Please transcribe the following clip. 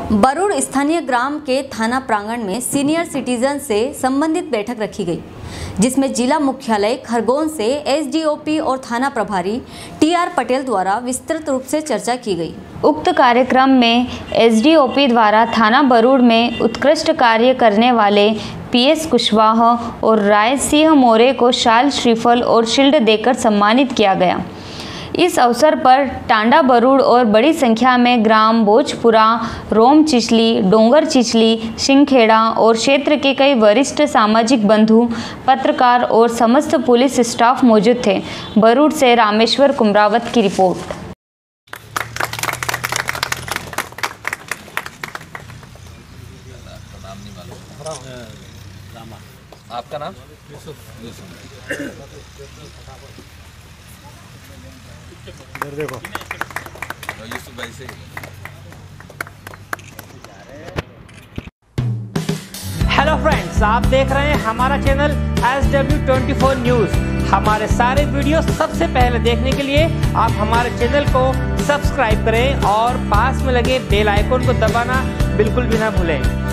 बरूड़ स्थानीय ग्राम के थाना प्रांगण में सीनियर सिटीजन से संबंधित बैठक रखी गई, जिसमें जिला मुख्यालय खरगोन से एसडीओपी और थाना प्रभारी टीआर पटेल द्वारा विस्तृत रूप से चर्चा की गई। उक्त कार्यक्रम में एसडीओपी द्वारा थाना बरूड़ में उत्कृष्ट कार्य करने वाले पीएस कुशवाहा और राय सिंह मोरे को शाल, श्रीफल और शील्ड देकर सम्मानित किया गया। इस अवसर पर टांडा बरूड़ और बड़ी संख्या में ग्राम भोजपुरा, रोम चिचली, डोंगर चिचली, सिंहखेड़ा और क्षेत्र के कई वरिष्ठ सामाजिक बंधु, पत्रकार और समस्त पुलिस स्टाफ मौजूद थे। बरूड़ से रामेश्वर कुमरावत की रिपोर्ट। आपका नाम? देखो यूसुफ भाई से। हेलो फ्रेंड्स, आप देख रहे हैं हमारा चैनल SW24 न्यूज़। हमारे सारे वीडियो सबसे पहले देखने के लिए आप हमारे चैनल को सब्सक्राइब करें और पास में लगे बेल आइकन को दबाना बिल्कुल भी ना भूलें।